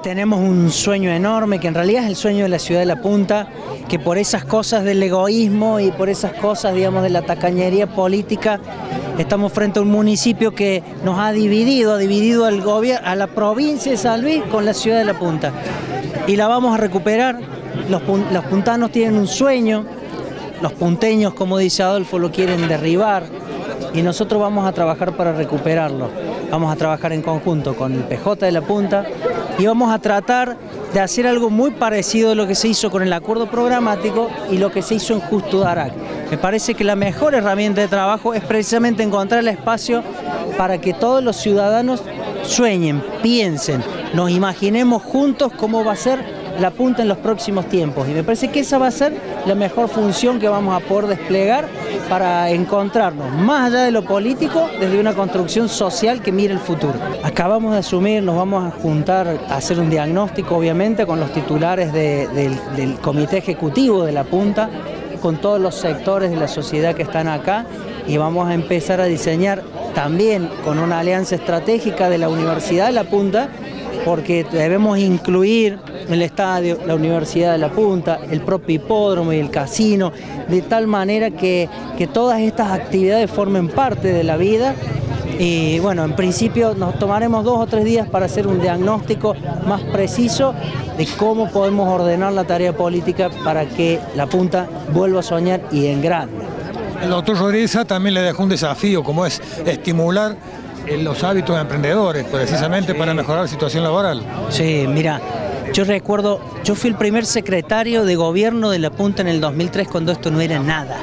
Tenemos un sueño enorme, que en realidad es el sueño de la ciudad de La Punta, que por esas cosas del egoísmo y por esas cosas, digamos, de la tacañería política, estamos frente a un municipio que nos ha dividido al gobierno, a la provincia de San Luis con la ciudad de La Punta. Y la vamos a recuperar. Los puntanos tienen un sueño, los punteños, como dice Adolfo, lo quieren derribar, y nosotros vamos a trabajar para recuperarlo. Vamos a trabajar en conjunto con el PJ de La Punta y vamos a tratar de hacer algo muy parecido a lo que se hizo con el acuerdo programático y lo que se hizo en Justo Darac. Me parece que la mejor herramienta de trabajo es precisamente encontrar el espacio para que todos los ciudadanos sueñen, piensen, nos imaginemos juntos cómo va a ser La Punta en los próximos tiempos. Y me parece que esa va a ser la mejor función que vamos a poder desplegar para encontrarnos, más allá de lo político, desde una construcción social que mire el futuro. Acabamos de asumir, nos vamos a juntar a hacer un diagnóstico, obviamente, con los titulares del Comité Ejecutivo de La Punta, con todos los sectores de la sociedad que están acá, y vamos a empezar a diseñar también con una alianza estratégica de la Universidad de La Punta, porque debemos incluir el estadio, la Universidad de La Punta, el propio hipódromo y el casino, de tal manera que todas estas actividades formen parte de la vida. Y bueno, en principio nos tomaremos 2 o 3 días para hacer un diagnóstico más preciso de cómo podemos ordenar la tarea política para que La Punta vuelva a soñar y en grande. El doctor Rodríguez también le dejó un desafío, como es estimular los hábitos de emprendedores, precisamente para mejorar la situación laboral. Sí, mira, yo recuerdo, yo fui el primer secretario de gobierno de La Punta en el 2003 cuando esto no era nada,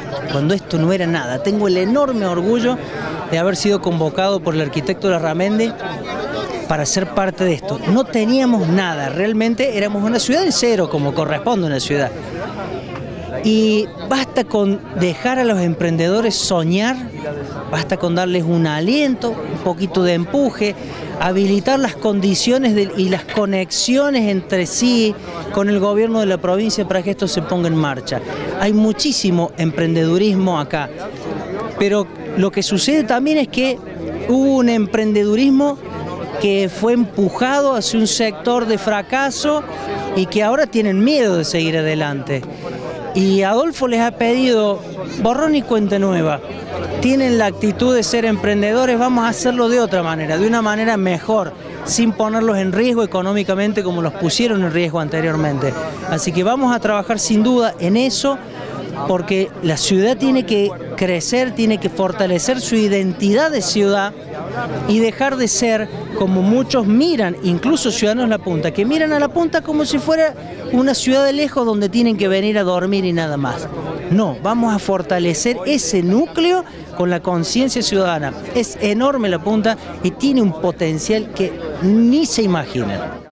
Tengo el enorme orgullo de haber sido convocado por el arquitecto Larramendi para ser parte de esto. No teníamos nada, realmente éramos una ciudad en cero, como corresponde a una ciudad. Y basta con dejar a los emprendedores soñar, basta con darles un aliento, un poquito de empuje, habilitar las condiciones y las conexiones entre sí con el gobierno de la provincia para que esto se ponga en marcha. Hay muchísimo emprendedurismo acá, pero lo que sucede también es que hubo un emprendedurismo que fue empujado hacia un sector de fracaso y que ahora tienen miedo de seguir adelante. Y Adolfo les ha pedido borrón y cuenta nueva. Tienen la actitud de ser emprendedores, vamos a hacerlo de otra manera, de una manera mejor, sin ponerlos en riesgo económicamente como los pusieron en riesgo anteriormente. Así que vamos a trabajar sin duda en eso, porque la ciudad tiene que crecer, tiene que fortalecer su identidad de ciudad y dejar de ser como muchos miran, incluso ciudadanos de La Punta, que miran a La Punta como si fuera una ciudad de lejos donde tienen que venir a dormir y nada más. No, vamos a fortalecer ese núcleo con la conciencia ciudadana. Es enorme La Punta y tiene un potencial que ni se imaginan.